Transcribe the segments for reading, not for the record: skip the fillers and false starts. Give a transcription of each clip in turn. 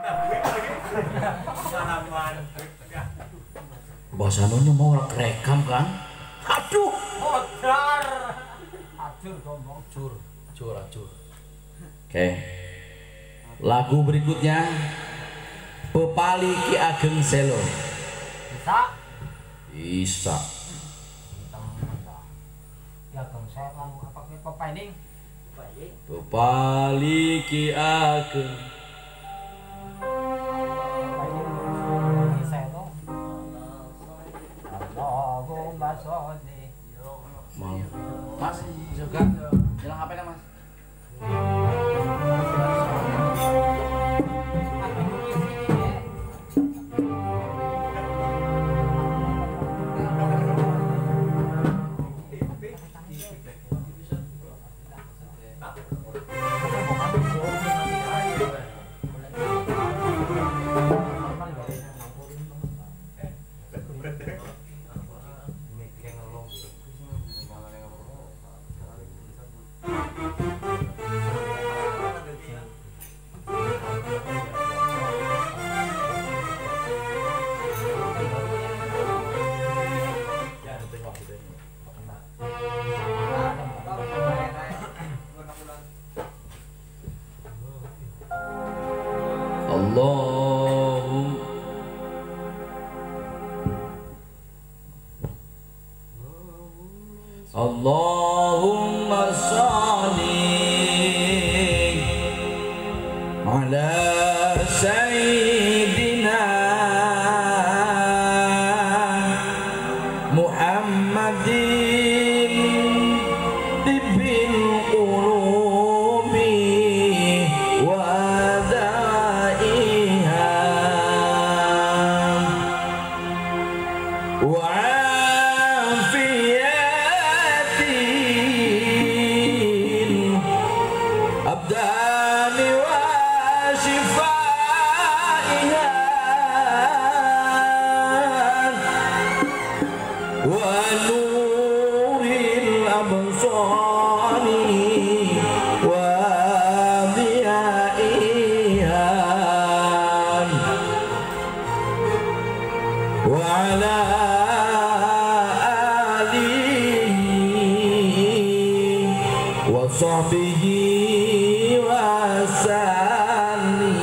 Bahasanya mau rekam kan? Aduh, Odar. Acur ngomong acur. Oke. Lagu berikutnya Pepali Ki Ageng Selo. bisa. Bisa. Ya Ageng Selo apa ke pepaling? Pepali Ki Ageng Selo. Allahumma sholli. Mas, juga jalan HP kan Mas? Allahumma sholli ala sayyidina Muhammadin tibbil qulubi wa da'iha wa sahbihi wasallim.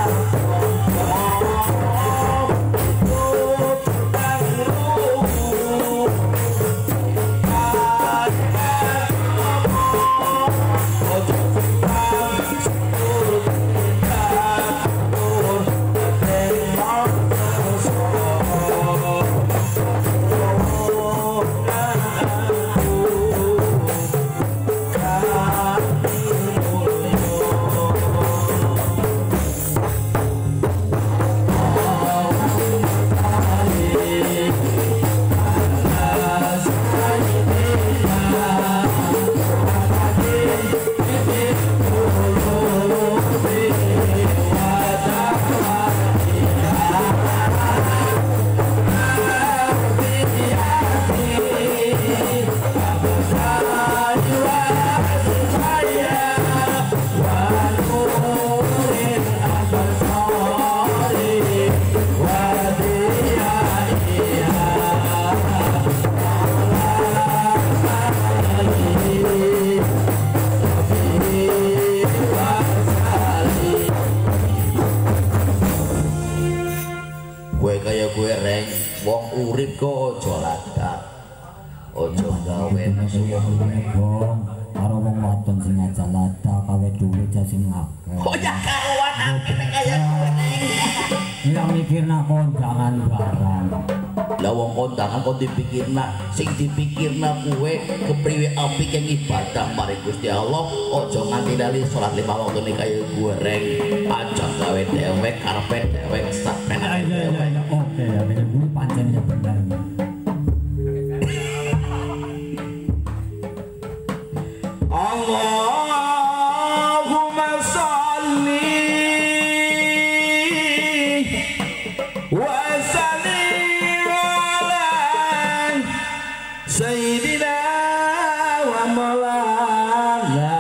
urip kok aja ladak. Aja gawe Gong, karo wong wadon sing aja ladak kawe duwe sing akeh. Oh ya karuan akeh kaya kowe. Yang mikirna kondangan barang. Lah wong kondangan kok dipikirna, sing dipikirna kowe kepriwe apik yang ibadah mari Gusti Allah. Aja nganti lali salat 5 waktu ning kaya goreng. Aja gawe dewek karepe dewek sak penake dewek. Oke, ya bener kuwi pancen ya bener. Allahumma sholli wa sallim ala sayyidina wa maulana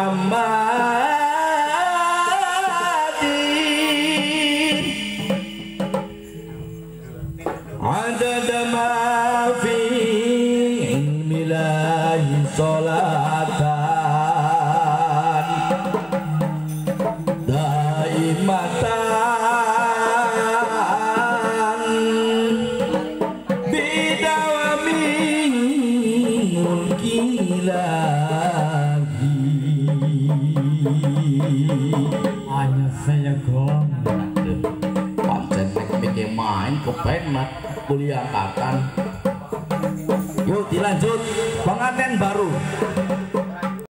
Muhammadin adada ma fi ilmillahi sholatan daimatan bidawami mulki lagi Hanya saya gong. pancen mikir main kepenak kuliah angkatan. Yuk dilanjut pengantin baru.